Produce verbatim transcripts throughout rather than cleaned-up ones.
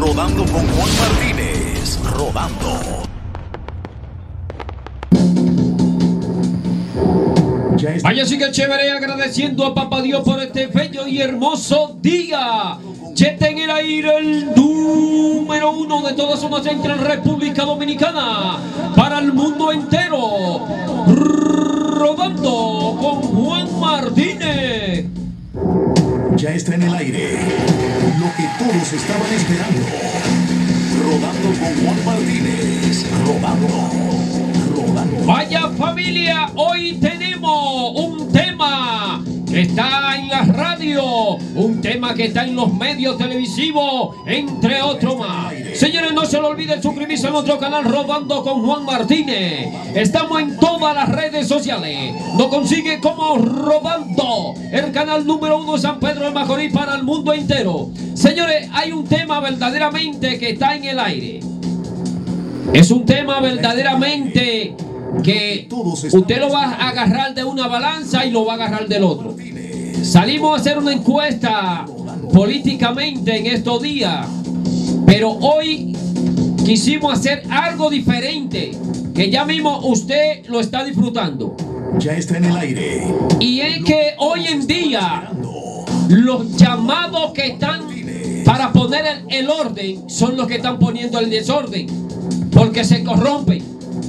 Rodando con Juan Martínez. Rodando. Vaya, sigue chévere, agradeciendo a Papá Dios por este bello y hermoso día. Jet en el aire, el número uno de todas zonas entre República Dominicana, para el mundo entero. Rodando con Juan Martínez. Ya está en el aire lo que todos estaban esperando. Rodando con Juan Martínez. Rodando. Rodando. Vaya familia, hoy tenemos un tema que está en la radio, un tema que está en los medios televisivos, entre otros más. Señores, no se lo olviden suscribirse a nuestro canal Rodando con Juan Martínez. Estamos en todas las redes sociales. Nos consigue como Rodando, el canal número uno de San Pedro de Macorís para el mundo entero. Señores, hay un tema verdaderamente que está en el aire. Es un tema verdaderamente que usted lo va a agarrar de una balanza y lo va a agarrar del otro. Salimos a hacer una encuesta políticamente en estos días, pero hoy quisimos hacer algo diferente, que ya mismo usted lo está disfrutando. Ya está en el aire. Y es que hoy en día los llamados que están para poner el, el orden son los que están poniendo el desorden, porque se corrompen.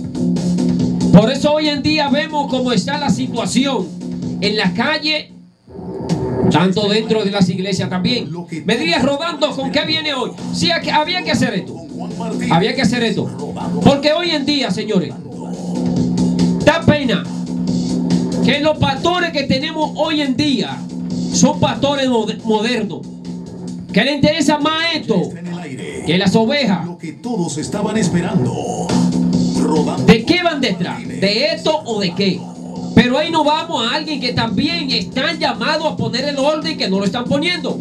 Por eso hoy en día vemos cómo está la situación en la calle, tanto dentro de las iglesias también. Me dirías, Rodando, ¿con qué viene hoy? Sí, había que hacer esto. Había que hacer esto. Porque hoy en día, señores, da pena que los pastores que tenemos hoy en día son pastores modernos, que les interesa más esto que las ovejas. Lo que todos estaban esperando. ¿De qué van detrás? ¿De esto o de qué? Pero ahí no vamos a alguien que también están llamados a poner el orden, que no lo están poniendo.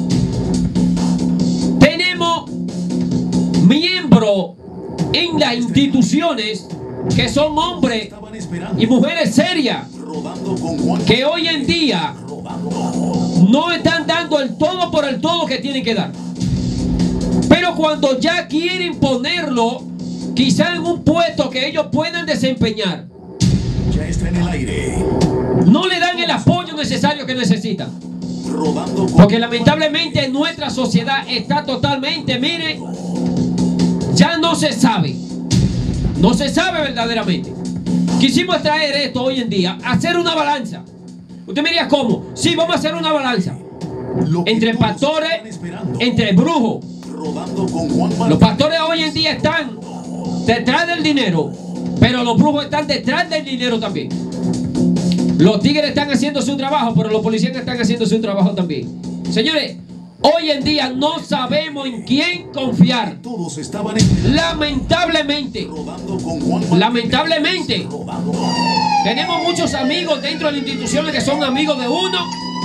Tenemos miembros en las instituciones que son hombres y mujeres serias, que hoy en día no están dando el todo por el todo que tienen que dar. Pero cuando ya quieren ponerlo, quizá en un puesto que ellos puedan desempeñar, ya está en el aire. No le dan el apoyo necesario que necesitan. Porque lamentablemente nuestra sociedad está totalmente, mire, ya no se sabe. No se sabe verdaderamente. Quisimos traer esto hoy en día, hacer una balanza. Usted me diría, ¿cómo? Sí, vamos a hacer una balanza entre pastores, entre brujos. Los pastores hoy en día están detrás del dinero, pero los brujos están detrás del dinero también. Los tigres están haciendo su trabajo, pero los policías están haciendo su trabajo también. Señores, hoy en día no sabemos en quién confiar. Lamentablemente, lamentablemente, tenemos muchos amigos dentro de las instituciones que son amigos de uno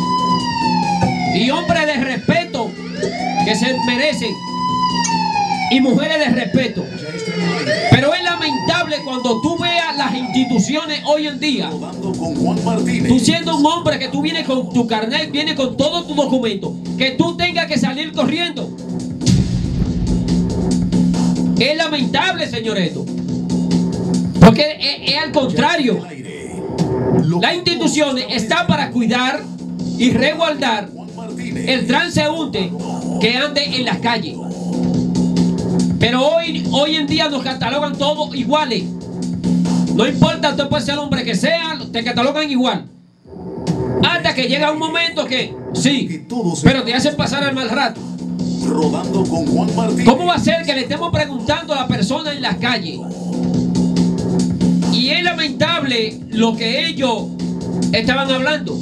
y hombres de respeto que se merecen y mujeres de respeto. Pero es lamentable cuando tú veas las instituciones hoy en día. Tú siendo un hombre que tú vienes con tu carnet, vienes con todos tus documentos, que tú tengas que salir corriendo. Es lamentable, señor, esto. Porque es, es al contrario. Las instituciones están para cuidar y resguardar el transeúnte que ande en las calles. Pero hoy, hoy en día nos catalogan todos iguales. No importa, usted puede ser el hombre que sea, te catalogan igual. Hasta que llega un momento que, sí, pero te hacen pasar el mal rato. Rodando con Juan Martínez. ¿Cómo va a ser que le estemos preguntando a la persona en las calles? Y es lamentable lo que ellos estaban hablando.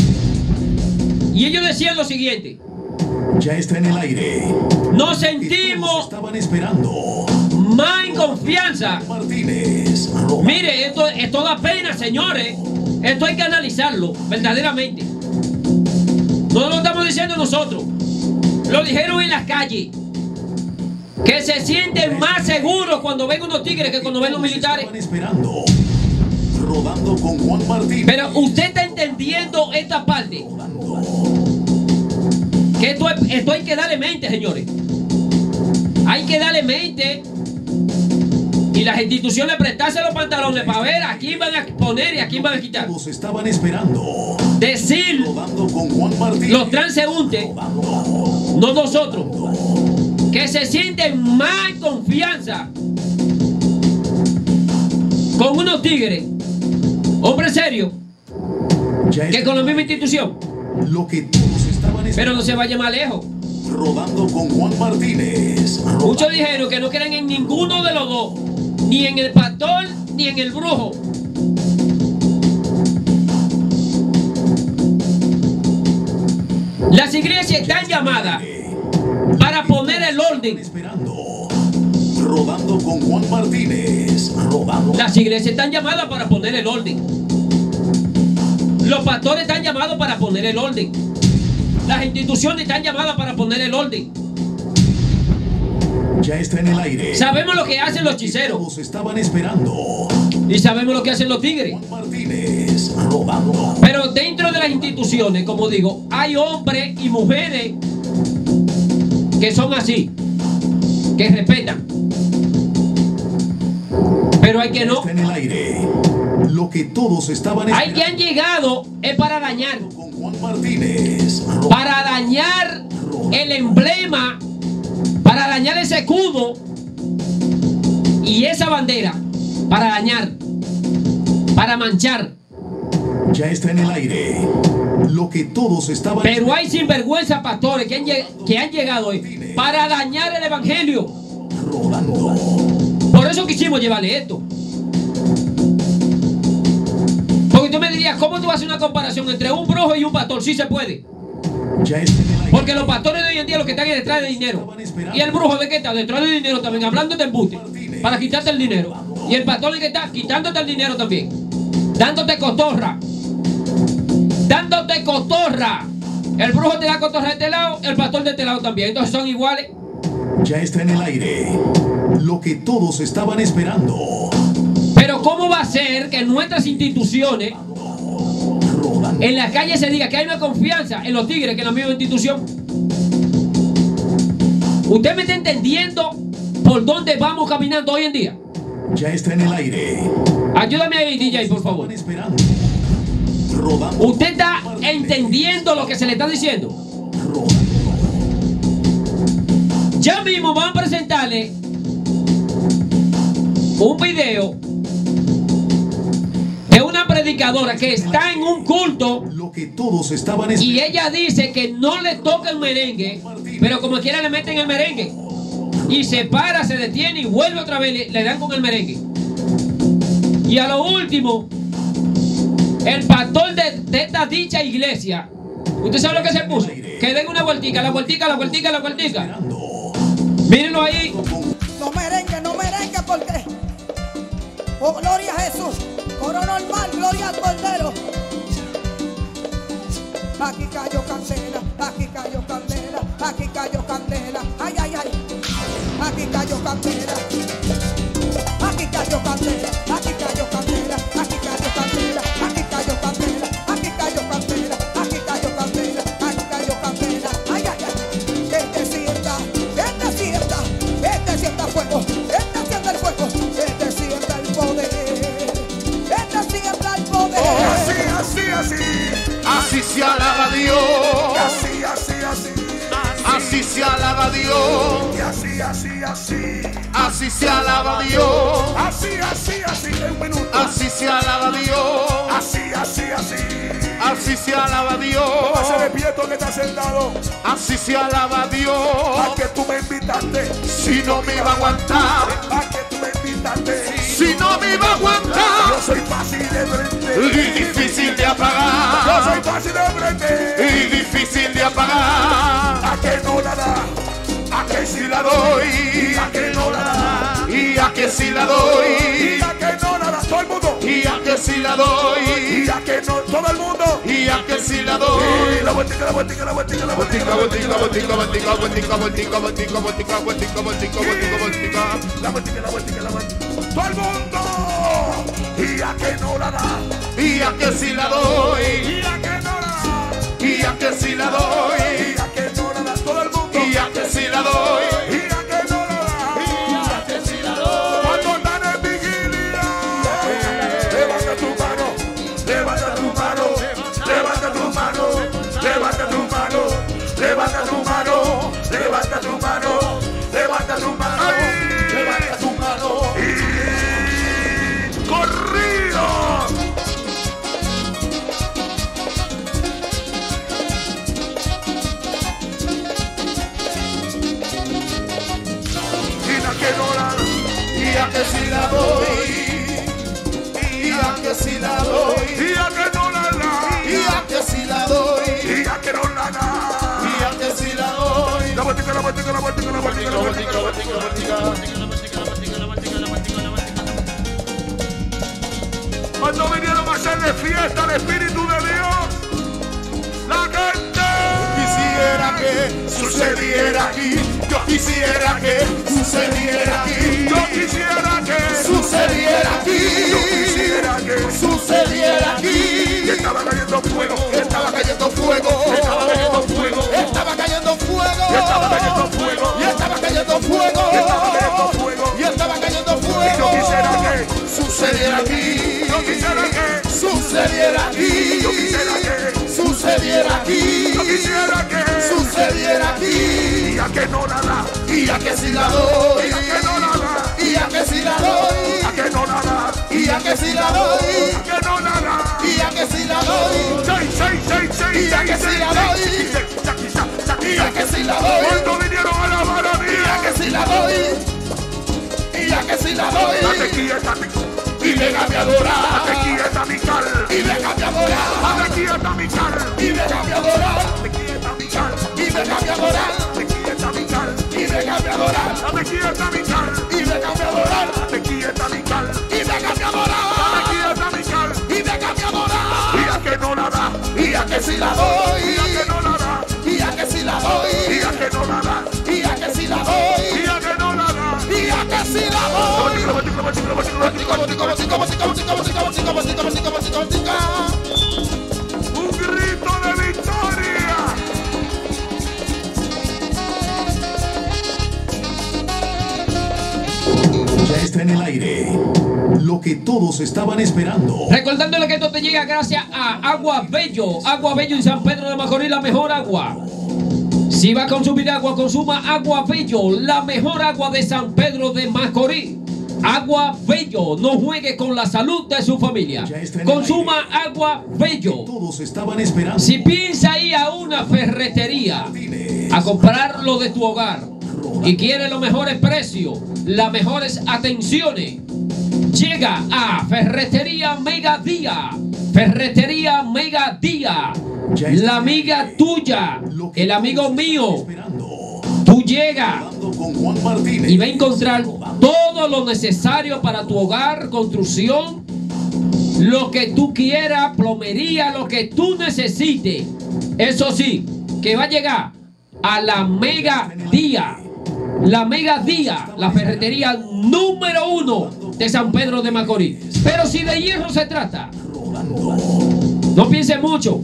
Y ellos decían lo siguiente: ya está en el aire. Nos sentimos estaban esperando más en confianza. Martínez. Mire, esto, esto da pena, señores. Esto hay que analizarlo verdaderamente. No lo estamos diciendo nosotros. Lo dijeron en las calles. Que se sienten más seguros cuando ven unos tigres que cuando ven los militares. Esperando. Rodando con Juan Martínez. Pero usted está entendiendo esta parte. Que esto, esto hay que darle mente, señores. Hay que darle mente y las instituciones prestarse los pantalones para ver a quién van a poner y a quién van a quitar. Todos estaban esperando. Decir Rodando con Juan Martínez. los transeúntes, no nosotros, que se sienten más en confianza con unos tigres, hombres serios, Ya que está con la misma institución. lo que todos estaban esperando. Pero no se vaya más lejos. Rodando con Juan Martínez. Rodando. Muchos dijeron que no creen en ninguno de los dos, ni en el pastor ni en el brujo. Las iglesias están llamadas para poner el orden. Esperando. Rodando con Juan Martínez. Rodando. Las iglesias están llamadas para poner el orden. Los pastores están llamados para poner el orden. Las instituciones están llamadas para poner el orden. Ya está en el aire. Sabemos lo que hacen los hechiceros Todos estaban esperando. y sabemos lo que hacen los tigres. Juan Martínez. Rodando. Pero dentro de las instituciones, como digo, hay hombres y mujeres que son así, que respetan. Pero hay que Ya no. está en el aire. Lo que todos estaban Hay esperando. que han llegado es para dañar. Con Juan Martínez. Rodando. Para dañar el emblema, para dañar ese escudo y esa bandera, para dañar, para manchar. Ya está en el aire. Lo que todos estaban Pero hay sinvergüenza pastores que han, lleg- que han llegado hoy para dañar el evangelio. Rodando. Por eso quisimos llevarle esto. Porque tú me dirías, ¿cómo tú haces una comparación entre un brujo y un pastor? Sí se puede. Ya está en el aire. Porque los pastores de hoy en día lo que están es detrás de dinero. Y el brujo de qué está detrás de dinero también, hablando de embuste, para quitarte el dinero. Y el pastor de qué está quitándote el dinero también. Dándote cotorra. Dándote cotorra. El brujo te da cotorra de este lado, el pastor de este lado también. Entonces son iguales. Ya está en el aire. Lo que todos estaban esperando. Pero ¿cómo va a ser que nuestras instituciones Rodando. en la calle se diga que hay una confianza en los tigres que en la misma institución? ¿Usted me está entendiendo por dónde vamos caminando hoy en día? Ya está en el aire. Ayúdame ahí, D J, por favor. Estaban esperando. Rodando. ¿Usted está entendiendo lo que se le está diciendo? Rodando. Ya mismo van a presentarle un video de una predicadora que está en un culto Lo que todos estaban y esperando. ella dice que no le toca el merengue, pero como quiera le meten el merengue. Y se para, se detiene y vuelve otra vez, le, le dan con el merengue. Y a lo último, el pastor de, de esta dicha iglesia, ¿usted sabe lo que se puso? Que den una vueltica, la vueltica, la vueltica, la vueltica. Esperando. Mírenlo ahí. No merengue, no merengue, porque. Oh, gloria a Jesús. Coro normal, gloria al Cordero. Aquí cayó candela, aquí cayó candela, aquí cayó candela. Ay, ay, ay. Aquí cayó candela. Aquí cayó candela, aquí cayó candela, aquí cayó candela, aquí cayó candela, aquí cayó candela, aquí cayó candela, aquí cayó candela. Ay, ay, ay. Este sienta, este sienta, este sienta fuego, este sienta el fuego, este sienta el poder, este sienta el poder. Así, así, así. Así se alaba a Dios. Así, así, así. Así se alaba a Dios. Y así, así, así. Así se alaba a Dios. Así, así, así. En un minuto. Así se alaba a Dios. Así, así, así. Así se alaba a Dios. Póngase de pie todo que está sentado. Así se alaba a Dios. A que tú me invitaste. Si no me iba a aguantar. A que tú me invitaste. Si no me iba a Yo aguantar. soy fácil de frente. Y difícil de Yo soy apagar. fácil de frente. Y difícil de apagar. A que no la da. A que si la doy. A que no la da. Y a que si la doy. Y a que no la da. Todo el mundo. Y a que si la doy. Y a que no. Todo el mundo. Y a que si la doy. La vueltica, la vueltica, la vueltica, la vueltica. Botica, botica, botica, botica, botica, botica, botica, botica, botica, botica, botica, botica. La vueltica, la vueltica, la vueltica. Todo el mundo. Y a que no la da. Y a que si la doy. Y a que no la da. Y a que si la doy. Y a que no la da. Todo el mundo. Y a que si la doy. Y a que no la da. y a que si la doy, y a que si la doy, y a que no la da, y a que si la doy, y a que no la da, y a que si la doy. la botica, la botica, la botica, la botica, la botica, la botica, la botica. Cuando vinieron a hacerle fiesta al Espíritu de Dios, la gente Quisiera que sucediera aquí, yo quisiera que sucediera aquí, yo quisiera que sucediera aquí, yo quisiera que sucediera aquí. y estaba cayendo fuego, Estaba cayendo fuego, estaba cayendo fuego, estaba cayendo fuego, y estaba cayendo fuego, y estaba cayendo fuego, y estaba cayendo fuego, y estaba cayendo y fuego. yo quisiera que Sucediera aquí, yo quisiera que sucediera aquí, yo quisiera que sucediera aquí, yo quisiera que sucediera aquí. y a que no la da, Y a que si la doy, y a que no la da, y a que si la doy, a que no la da, y a que si la doy, a que no la da. y a que si la doy, Seis, seis, seis, seis, y a que seis, si la seis, doy, seis, seis, saqui, sa, saqui, y a que si la doy, cuando vinieron a la y a maravilla, que si la doy, y a que si la doy, date quieta, mi, y déjame adorar, date quieta, mi cal, y déjame adorar, date quieta, mi cal, y déjame adorar, date quieta, mi cal, y déjame adorar, date quieta, mi cal, y déjame adorar, date quieta, mi cal, y déjame adorar, date quieta, mi cal, y déjame adorar, date quieta, mi cal, y déjame adorar, y a que no la da, y a que si la doy, y a que no la da, y a que si la doy, y a que no la da, y a que si la doy, y a que no la da. y a que si la doy. Un grito de victoria. Ya está en el aire. Lo que todos estaban esperando. Recordándole que esto te llega gracias a Agua Bello. Agua Bello en San Pedro de Macorís, la mejor agua. Si va a consumir agua, consuma Agua Bello, la mejor agua de San Pedro de Macorís. Agua Bello, no juegue con la salud de su familia. Consuma Agua Bello. Todos estaban esperando. Si piensa ir a una ferretería a comprar lo de tu hogar y quiere los mejores precios, las mejores atenciones, llega a Ferretería Mega Día. Ferretería Mega Día. La amiga tuya, el amigo mío. Tú llegas Con Juan Martínez. y va a encontrar todo lo necesario para tu hogar, construcción, lo que tú quieras, plomería, lo que tú necesites. Eso sí, que va a llegar a la Mega Día. La Mega Día, la ferretería número uno de San Pedro de Macorís. Pero si de hierro se trata, no pienses mucho.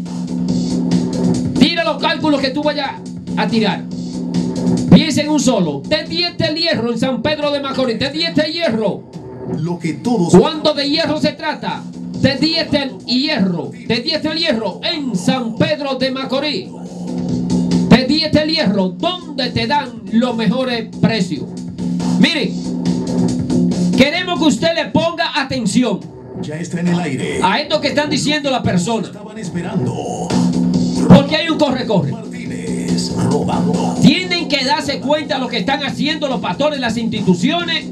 Tira los cálculos que tú vayas a tirar. Piensa en un solo. Te dieste el hierro en San Pedro de Macorís. Te dieste el hierro. Lo que todos. Cuando de hierro se trata, te dieste el hierro. Te dieste el hierro en San Pedro de Macorís. Te dieste el hierro donde te dan los mejores precios. Miren, queremos que usted le ponga atención Ya está en el aire. a esto que están diciendo las personas. Estaban esperando. Porque hay un corre-corre. Martínez rodando. Tienen que darse cuenta de lo que están haciendo los pastores, las instituciones.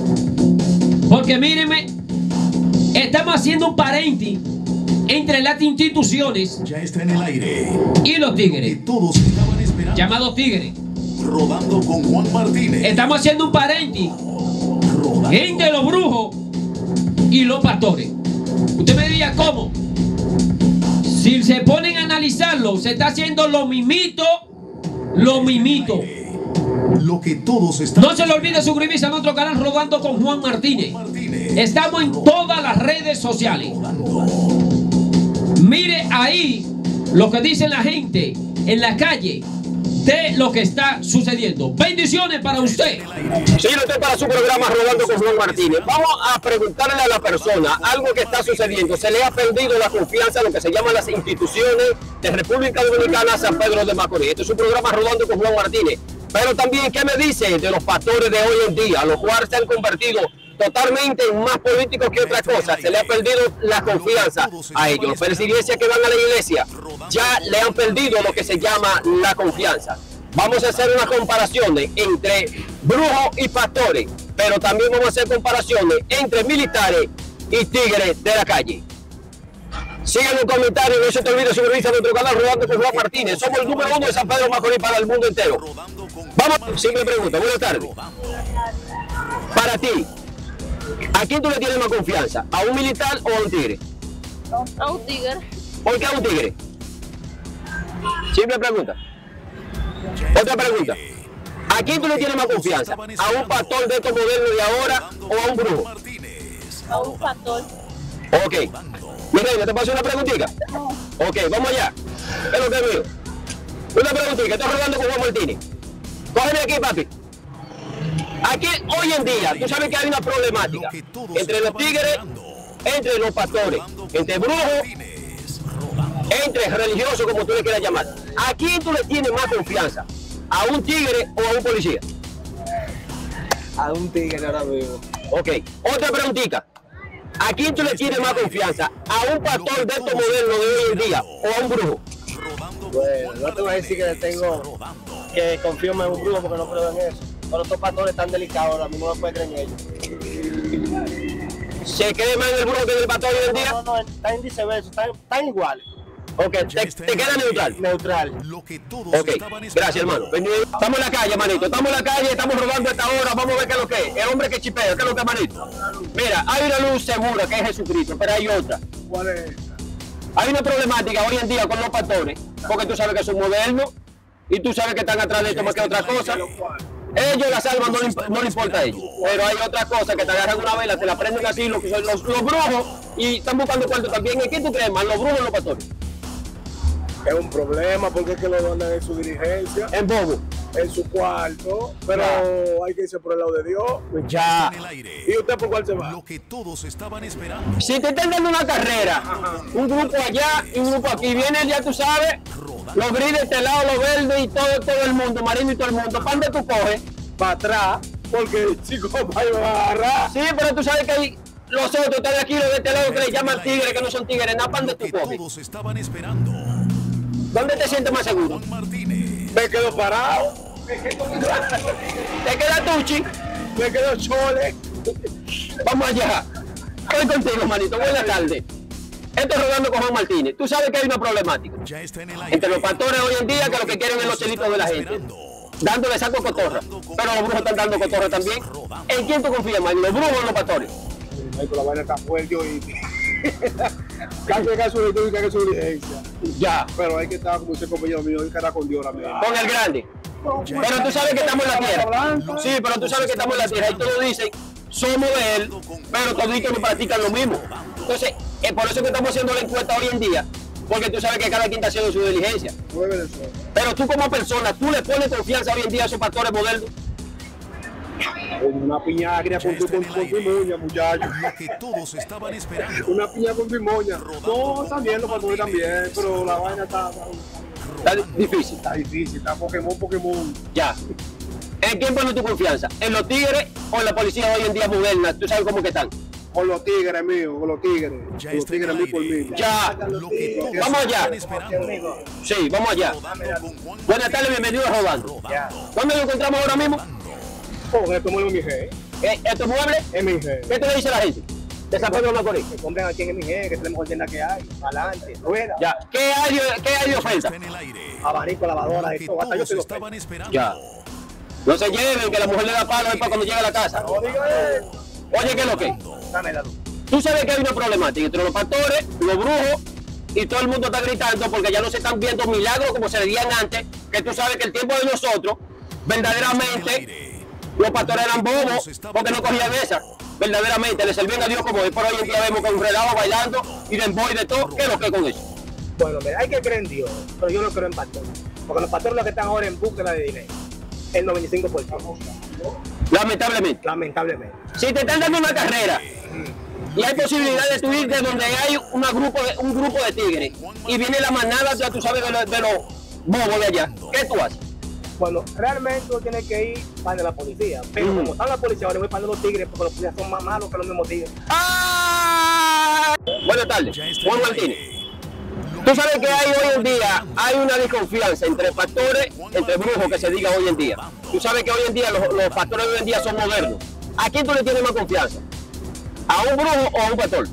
Porque mírenme, estamos haciendo un paréntesis entre las instituciones Ya está en el aire. y los Que tigres, todos estaban esperando. llamados tigres. Rodando con Juan Martínez. Estamos haciendo un paréntesis Rodando. entre los brujos y los pastores. Usted me diría cómo. Si se ponen a analizarlo, se está haciendo lo mimito, lo mimito. Lo que todos estaban. No se le olvide suscribirse a nuestro canal Rodando con Juan Martínez. Martínez. Estamos en todas las redes sociales. Mire ahí lo que dice la gente en la calle de lo que está sucediendo. Bendiciones para usted. Señor, usted para su programa Rodando con Juan Martínez. Vamos a preguntarle a la persona algo que está sucediendo. Se le ha perdido la confianza en lo que se llaman las instituciones de República Dominicana, San Pedro de Macorís. Este es un programa Rodando con Juan Martínez. Pero también, ¿qué me dice de los pastores de hoy en día, los cuales se han convertido totalmente en más políticos que otra cosa? Se le ha perdido la confianza a ellos. Los iglesias que van a la iglesia ya le han perdido lo que se llama la confianza. vamos a hacer unas comparaciones entre brujos y pastores, pero también vamos a hacer comparaciones entre militares y tigres de la calle. Sigan los comentarios, no se te olvide suscribirse a nuestro canal Rodando con Juan Martínez. Somos el número uno de San Pedro Macorís para el mundo entero. Vamos, simple pregunta, buenas tardes. Para ti, ¿a quién tú le tienes más confianza? ¿A un militar o a un tigre? A un tigre. ¿Por qué a un tigre? Simple pregunta. Otra pregunta. ¿A quién tú le tienes más confianza? ¿A un pastor de estos modelos de ahora o a un brujo? A un pastor. Ok. Mi reina, ¿te paso una preguntita? No. Ok, vamos allá. ¿Qué es lo que es mío? Una preguntita, estoy hablando con Juan Martínez. Cógeme aquí, papi. Aquí, hoy en día, tú sabes que hay una problemática entre los tigres, entre los pastores, entre brujos, entre religiosos, como tú le quieras llamar. ¿A quién tú le tienes más confianza? ¿A un tigre o a un policía? A un tigre ahora mismo. Ok, otra preguntita. ¿A quién tú le tienes más confianza? ¿A un pastor de estos modelos de hoy en día o a un brujo? Bueno, no te voy a decir que tengo que confío en un brujo porque no creo en eso. Pero estos pastores están delicados ahora mismo, no puede creer en ellos. ¿Se cree más en el brujo que en el pastor hoy en día? No, no, no, están viceversa, están, están iguales. Ok, te, te queda neutral. Neutral. Ok, gracias hermano. Estamos en la calle, manito. Estamos en la calle, estamos rodando a esta hora. Vamos a ver qué es lo que es. El hombre que chipea, ¿qué es lo que es, manito? Mira, hay una luz segura que es Jesucristo, pero hay otra. ¿Cuál es? Hay una problemática hoy en día con los pastores, porque tú sabes que son modernos y tú sabes que están atrás de esto más que otra cosa. Ellos la salvan, no le, no le importa a ellos. Pero hay otras cosas que te agarran una vela, te la prenden así, los, los, los brujos, y están buscando cuarto también. ¿En qué tú crees más, los brujos o los pastores? Es un problema porque es que lo donan en su dirigencia, En bobo. en su cuarto, pero Ya. hay que irse por el lado de Dios. Ya. ¿Y usted por cuál se va? Lo que todos estaban esperando. Si te están dando una carrera, un grupo allá y un grupo aquí, viene ya tú sabes, los grises de este lado, los verdes y todo, todo el mundo, marino y todo el mundo. ¿Para dónde tú coges? Para atrás, porque el chico va a agarrar. Sí, pero tú sabes que hay los otros están aquí, los de este lado que le llaman tigres, que no son tigres, nada, ¿para dónde Lo tú que coges? todos estaban esperando. ¿Dónde te sientes más seguro? Juan Martínez. Me quedo parado, ¿Te queda tuchi? me quedo chole. Vamos allá. Estoy contigo, manito. Buenas tardes. Esto es Rodando con Juan Martínez. Tú sabes que hay una problemática Ya está en el aire. entre los pastores hoy en día, que lo que quieren es los chelitos de la gente, dándole saco cotorra. Pero los brujos están dando cotorra también. ¿En quién tú confías más, en los brujos o en los pastores? Ay, pero la vaina está fuerte hoy. Casi que su y que su diligencia. Ya. Pero hay que estar, como dice el compañero mío, hay que estar con Dios ahora mismo. Con el grande. Pero tú sabes que estamos en la tierra. Sí, pero tú sabes que estamos en la tierra y todos dicen, somos de él, pero toditos no practican lo mismo. Entonces, es por eso que estamos haciendo la encuesta hoy en día, porque tú sabes que cada quien está haciendo su diligencia. Mueve el sol. Pero tú como persona, tú le pones confianza hoy en día a esos pastores modernos. Una piña agria con tu, con, con tu moña, muchacho. Lo que todos estaban esperando. Una piña con tu moña. No, también, los pastores también, pero la vaina está, está, Está difícil. está difícil, está Pokémon, Pokémon. Ya. ¿En quién pones tu confianza? ¿En los tigres o en la policía hoy en día moderna? ¿Tú sabes cómo que están? Con los tigres míos, con los tigres. Ya Con los está en tigres el mí por aire. mí. Ya. Lo que todos Vamos allá. estaban esperando. Sí, vamos allá. Rodando con Juan Buenas tardes, bienvenidos a Rodando. Ya. ¿Dónde lo encontramos ahora mismo? Oh, esto mueve mi jefe. Eh, ¿Estos muebles? Es mi jefe. ¿Qué te le dice la gente? De San Pedro de Macorís. Que compren aquí en mi jefe, que es la mejor tienda que hay. Adelante, rueda. Ya. ¿Qué hay, de- qué hay de oferta? está en el aire. Abanico, lavadora, Lo de que todo. Hasta yo todos te lo estaban esperando. Ya. No se lleven, que la mujer le da palo ahí para cuando llegue a la casa. No diga eso. Oye, ¿qué es lo que? Dame la luz. Tú sabes que hay una problemática entre los pastores, los brujos, y todo el mundo está gritando porque ya no se están viendo milagros como se veían antes, que tú sabes que el tiempo de nosotros, verdaderamente, los pastores eran bobos porque no cogían esa. Verdaderamente, le servían a Dios como hoy por hoy en día vemos con relajo bailando y de emboy de todo. ¿Qué es lo que es con eso? Bueno, mira, hay que creer en Dios, pero yo no creo en pastores. Porque los pastores los que están ahora en búsqueda de dinero. El noventa y cinco por ciento. Lamentablemente. Lamentablemente. Si te están dando una carrera y hay posibilidad de tú ir de donde hay una grupo de, un grupo de tigres y viene la manada, ya tú sabes, de, los- de los bobos de allá, ¿qué tú haces? Bueno, realmente uno tiene que ir para la policía. Pero Mm. como están la policía, ahora voy para los tigres porque los policías son más malos que los mismos tigres. ¡Ah! Buenas tardes, Ya está Juan en el Martínez. aire. Lo Tú sabes que hay hoy en día, hay una desconfianza entre pastores, entre brujos que se diga hoy en día. Tú sabes que hoy en día los, los pastores de hoy en día son modernos. ¿A quién tú le tienes más confianza? ¿A un brujo o a un pastor?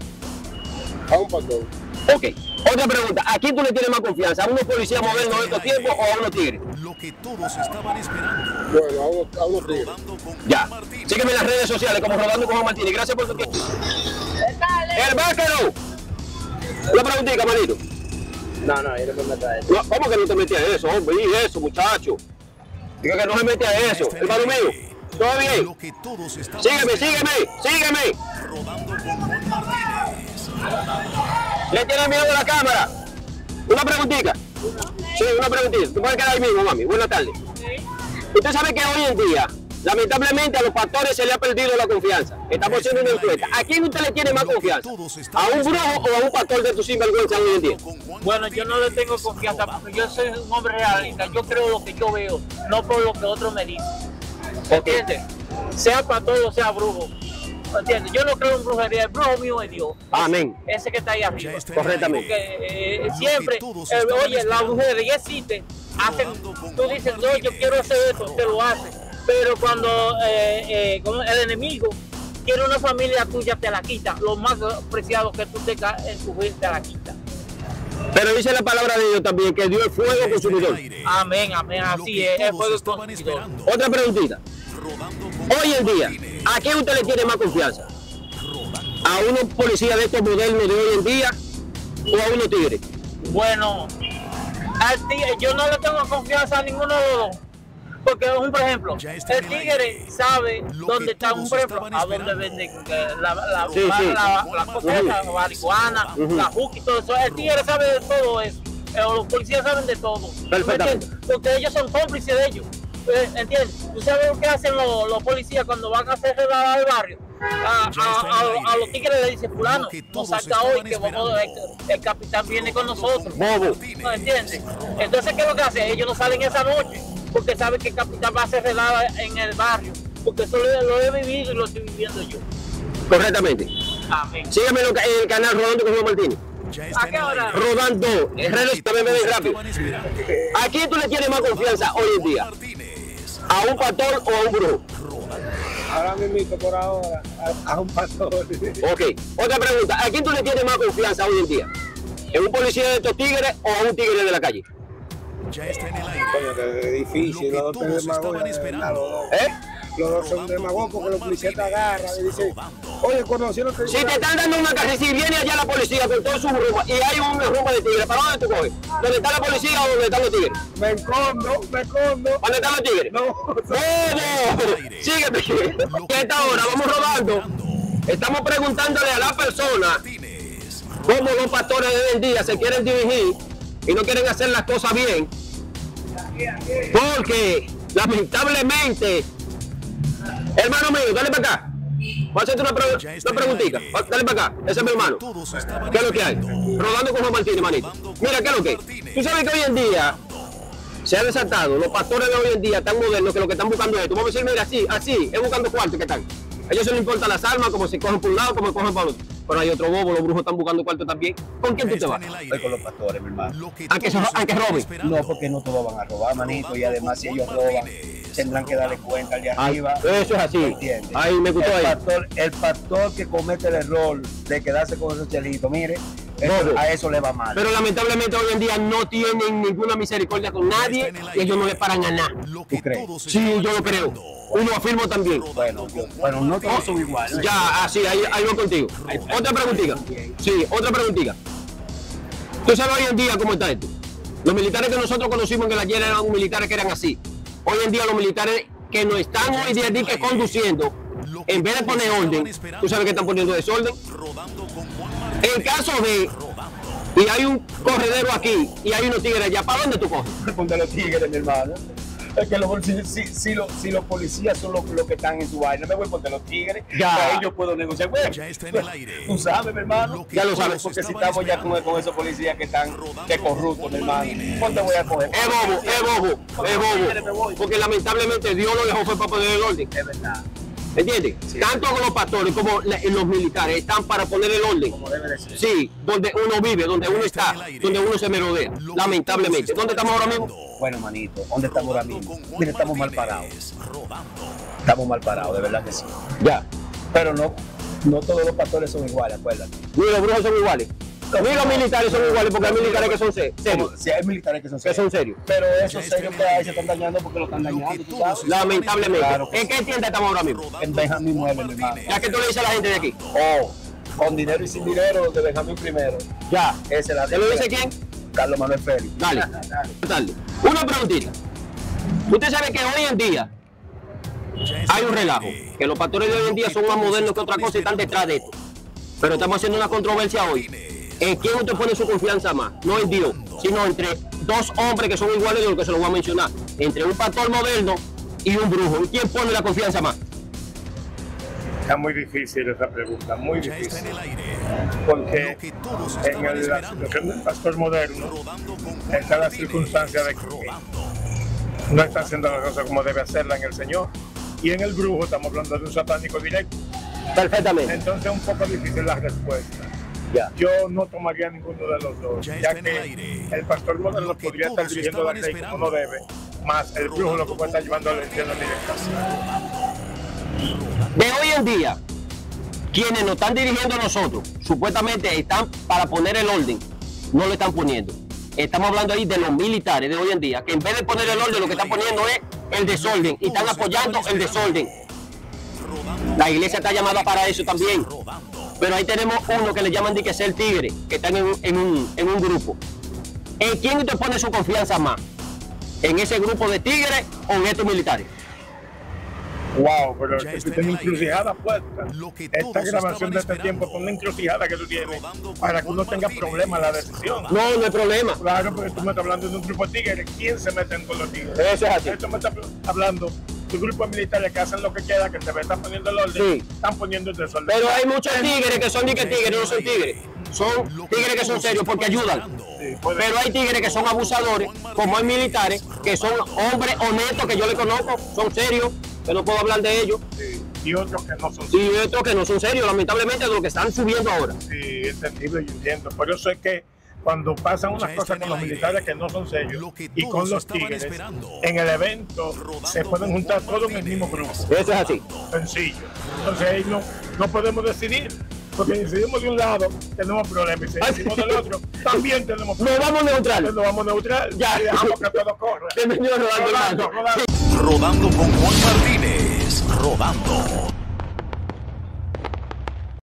A un pastor. Ok. Otra pregunta, ¿a quién tú le tienes más confianza? ¿A unos policías modernos de estos tiempos o a unos tigres? Lo que todos estaban esperando. Bueno, a unos, a unos tigres. Ya. Sígueme en las redes sociales como Rodando con Juan Martínez. Gracias por tu tiempo. ¡El Bácaro! Una preguntita, manito. No, no, yo no me meto a eso. No, ¿cómo que no te metes a eso, hombre? Y eso, muchacho. Diga que no se mete a eso. Hermano mío, ¿todo bien? Lo que todos estaban Sígueme, esperando. sígueme, sígueme. Rodando con Juan Martínez. ¿Le tienes miedo a la cámara? Una preguntita. Sí, una preguntita. Tú puedes quedar ahí mismo, mami. Buenas tardes. Usted sabe que hoy en día, lamentablemente, a los pastores se le ha perdido la confianza. Estamos haciendo una encuesta. ¿A quién usted le tiene más confianza? ¿A un brujo o a un pastor de tu sinvergüenza hoy en día? Bueno, yo no le tengo confianza porque yo soy un hombre realista. Yo creo lo que yo veo, no por lo que otros me dicen. ¿Entiendes? Sea pastor o sea brujo. ¿Entiendes? Yo no creo en brujería. El brujo mío es Dios. Amén. Ese que está ahí arriba. Correctamente. Porque eh, siempre, eh, oye, la brujería existe. Hacen, tú dices, no, yo quiero hacer esto, te lo hace. Pero cuando eh, eh, el enemigo quiere una familia tuya, te la quita. Lo más preciado que tú tengas en tu vida, te la quita. Pero dice la palabra de Dios también que Dios es fuego consumidor. Amén, amén, así es, es fuego consumidor. Otra preguntita. Hoy en día, ¿a quién usted le tiene más confianza? ¿A unos policías de estos modernos de hoy en día o a unos tigres? Bueno, al tigre, yo no le tengo confianza a ninguno de los dos. Porque, un por ejemplo, el tigre sabe dónde está, un por ejemplo, a dónde venden la, la, Sí, la, sí. la, la cosa esa, la marihuana, Ujú. la juca y todo eso. El tigre sabe de todo eso. Eh, Los policías saben de todo. Perfectamente. ¿Me entiendes? Porque ellos son cómplices de ellos. Eh, ¿Entiendes? ¿Tú sabes lo que hacen los, los policías cuando van a hacer redada al barrio? A, a, a, a los tigres le dicen, fulano, no salga hoy que vamos, el, el capitán viene con nosotros. Bobo. ¿No entiendes? Entonces, ¿qué es lo que hacen? Ellos no salen esa noche porque saben que el capitán va a hacer redada en el barrio. Porque eso lo, lo he vivido y lo estoy viviendo yo. Correctamente. Amén. Sígueme en lo que- en el canal Rodando con Juan Martínez. ¿A qué hora? Rodando. Redes también me ven rápido. ¿A quién tú le tienes más confianza hoy en día? ¿A un pastor o a un brujo? Ahora mismo, por ahora, a, a un pastor. Ok. Otra pregunta. ¿A quién tú le tienes más confianza hoy en día? ¿En un policía de estos tigres o a un tigre de la calle? Ya está en el aire. Coño, que es difícil, Lo los que dos todos demagogos, estaban de verdad, esperando. los dos. ¿Eh? Los dos son demagogos porque los policías te agarran y dicen, oye, conocieron que... Si te están dando una carrera, si viene allá la policía con todo su rumbo y hay un rumbo de tigres, ¿para dónde tú coges? ¿Dónde está la policía o dónde están los tigres? Me escondo, me escondo. ¿Dónde están los tigres? No, ¡Bobo! Sígueme. Que a esta hora vamos rodando. Estamos preguntándole a la persona cómo los pastores de hoy en día se quieren dirigir y no quieren hacer las cosas bien. Porque, lamentablemente, hermano mío, dale para acá. Voy a hacerte una, pre una preguntita. Dale para acá. Ese es mi hermano. ¿Qué es lo que hay? Rodando con Juan Martínez, manito. Mira, ¿qué es lo que hay? Tú sabes que hoy en día se ha desatado. Los pastores de hoy en día están modernos que lo que están buscando es esto. Vamos a decir, mira, así, así, es buscando cuarto que están. A ellos se les importan las armas, como se cogen por un lado, como se cogen para otro. Pero hay otro bobo, los brujos están buscando cuarto también. ¿Con quién tú te vas? Estoy con los pastores, mi hermano. ¿A que, a que roben? No, porque no todos van a robar, manito. Y además, si ellos roban, tendrán que darle cuenta al de Ay, arriba. eso es así. ¿Me entiendes? Ahí me gustó el ahí. pastor, el pastor que comete el error de quedarse con esos chelitos, mire, eso- Bobo. a eso le va mal. Pero lamentablemente hoy en día no tienen ninguna misericordia con nadie y ellos no le paran a nada. ¿Tú crees? Sí, yo lo creo. Uno afirmo también. Bueno, yo- bueno, no todos son iguales. Ya, así, ahí, ahí voy contigo. Otra preguntita. Sí, otra preguntita. Tú sabes hoy en día cómo está esto. Los militares que nosotros conocimos en el ayer eran militares que eran así. Hoy en día los militares que nos están hoy día que conduciendo, en vez de poner orden, tú sabes que están poniendo desorden. En caso de, y hay un corredero aquí y hay unos tigres allá, ¿para dónde tú coges? Ponte los tigres, mi hermano. Es que los, si, si, si, los, si los policías son los, los que están en su vaina, me voy a poner los tigres, Ya. que ahí yo puedo negociar. Bueno, Ya está en el aire. tú sabes, mi hermano. Ya lo sabes. Porque si estamos ya con, con esos policías que están de corruptos, mi hermano, ¿cuánto voy a coger? Es bobo, es bobo, es bobo. Porque lamentablemente Dios lo dejó fue para poner el orden. Es verdad. ¿Entiendes? Sí. Tanto con los pastores como la, los militares están para poner el orden. Como debe de ser. Sí, donde uno vive, donde uno está, donde uno se merodea, lamentablemente. ¿Dónde estamos ahora mismo? Bueno, manito, ¿dónde estamos ahora mismo? Mira, estamos mal parados. Estamos mal parados, de verdad que sí. Ya. Pero no, no todos los pastores son iguales, acuérdate. Ni los brujos son iguales. Ni los militares son iguales, porque hay militares que son serios. Sí, hay militares que son serios. Que son serios. Pero esos serios que hay se están dañando porque lo están dañando, ¿tú sabes? Lamentablemente. Claro. ¿En qué tienda estamos ahora mismo? En Benjamín Mueble, mi hermano. Ya que tú le dices a la gente de aquí. Oh, con dinero y sin dinero, de Benjamín primero. Ya. Esa es la. ¿Se lo dice quién? Carlos Manuel Félix. Dale. Dale. Una preguntita. Usted sabe que hoy en día hay un relajo, que los pastores de hoy en día son más modernos que otra cosa y están detrás de esto. Pero estamos haciendo una controversia hoy. ¿En quién usted pone su confianza más? No en Dios, sino entre dos hombres que son iguales de lo que se los voy a mencionar. Entre un pastor moderno y un brujo. ¿En quién pone la confianza más? Está muy difícil esa pregunta, muy difícil. Porque en el, la situación del pastor moderno está la circunstancia de que no está haciendo la cosa como debe hacerla en el Señor. Y en el brujo estamos hablando de un satánico directo. Perfectamente. Entonces es un poco difícil la respuesta. Ya. Yo no tomaría ninguno de los dos, ya que el pastor moderno podría estar dirigiendo la ley como no debe, más el brujo lo que puede estar llevando a la elección directa. De hoy en día, quienes nos están dirigiendo a nosotros, supuestamente están para poner el orden, no lo están poniendo. Estamos hablando ahí de los militares de hoy en día, que en vez de poner el orden, lo que están poniendo es el desorden, y están apoyando el desorden. La iglesia está llamada para eso también. Pero ahí tenemos uno que le llaman de que ser tigre, que están en un, en, un, en un grupo. ¿En quién usted pone su confianza más? ¿En ese grupo de tigres o en estos militares? Wow, pero es que tú tienes encrucijada puesta. Esta grabación de este tiempo con una encrucijada que tú tienes para que uno tenga problemas en la decisión. No, no hay problema. Claro, porque tú me estás hablando de un grupo de tigres. ¿Quién se mete con los tigres? Eso es así. Esto me está hablando de grupos militares que hacen lo que quieran, que te están poniendo el orden, sí. Están poniendo el desorden. Pero hay muchos tigres que son ni que tigres, no son tigres. Son tigres que son serios porque ayudan. Sí, pero hay tigres que son abusadores, como hay militares, que son hombres honestos que yo le conozco, son serios, que no puedo hablar de ellos. Sí. Y otros que no son serios. Y otros que no son serios, lamentablemente, de lo que están subiendo ahora. Sí, entendible, yo entiendo. Por eso es que cuando pasan unas cosas con los militares que no son serios y con los tigres, en el evento se pueden juntar todos en el mismo grupo. Eso es así. Sencillo. Entonces ahí no, no podemos decidir, porque si decidimos de un lado tenemos problemas y si decidimos del otro también tenemos problemas. Nos vamos neutral. Nos vamos neutral ya. Y dejamos que todo corra. Bienvenido rodando, rodando, rodando con Juan Martínez. Rodando.